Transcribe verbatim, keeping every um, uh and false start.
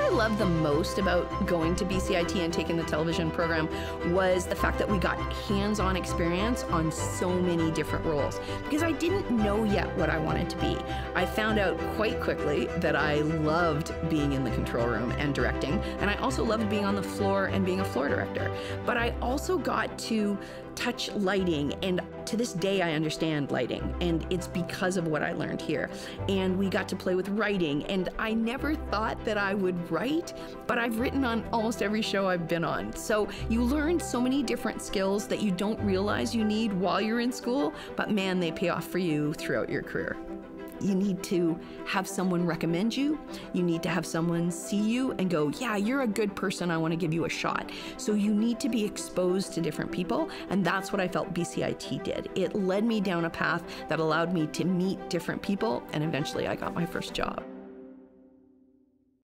loved the most about going to B C I T and taking the television program was the fact that we got hands-on experience on so many different roles, because I didn't know yet what I wanted to be. I found out quite quickly that I loved being in the control room and directing, and I also loved being on the floor and being a floor director. But I also got to touch lighting, and to this day I understand lighting, and it's because of what I learned here. And we got to play with writing, and I never thought that I would write, but I've written on almost every show I've been on. So you learn so many different skills that you don't realize you need while you're in school, but man, they pay off for you throughout your career. You need to have someone recommend you. You need to have someone see you and go, yeah, you're a good person, I want to give you a shot. So you need to be exposed to different people, and that's what I felt B C I T did. It led me down a path that allowed me to meet different people, and eventually I got my first job.